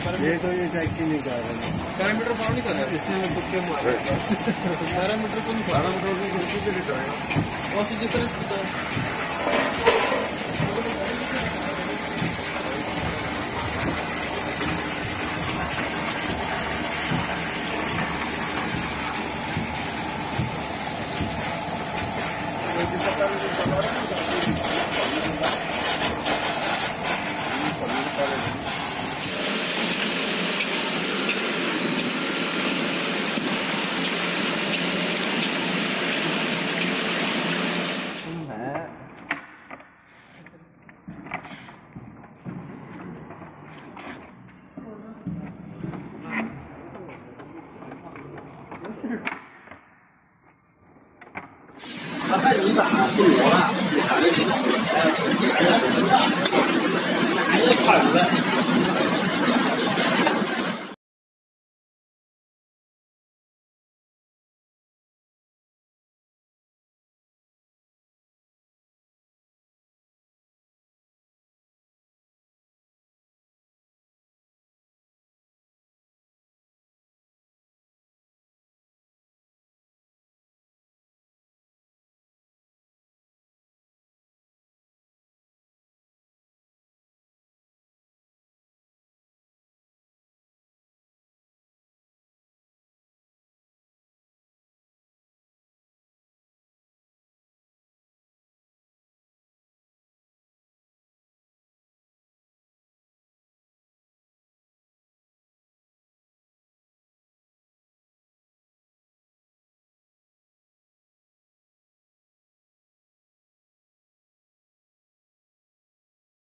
ये तो ये चेक ही नहीं कर रहे। पैरामीटर फॉलो नहीं कर रहे। इसमें तुक्के मारे। पैरामीटर को नहीं पैरामीटर को कुर्सी पे लिटाएगा। और सी डिफरेंस बताओ। 他你咋不留了？你咋的？还是快出来。